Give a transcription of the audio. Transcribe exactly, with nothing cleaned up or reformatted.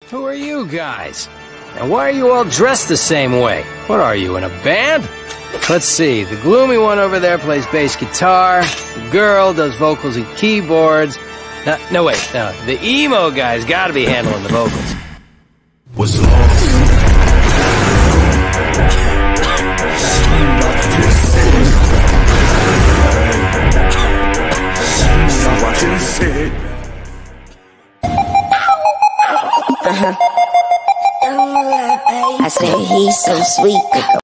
Who are you guys? And why are you all dressed the same way? What are you, in a band? Let's see, the gloomy one over there plays bass guitar, the girl does vocals and keyboards. No, no wait, no, the emo guy's gotta be handling the vocals. Was lost. Uh-huh. I said he's so sweet.